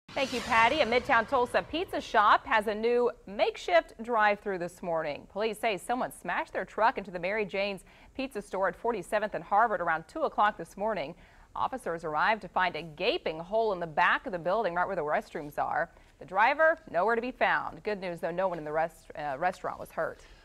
Thank you, Patty. A Midtown Tulsa pizza shop has a new makeshift drive-through this morning. Police say someone smashed their truck into the Mary Jane's pizza store at 47th and Harvard around 2 o'clock this morning. Officers arrived to find a gaping hole in the back of the building right where the restrooms are. The driver, nowhere to be found. Good news, though, no one in the restaurant was hurt.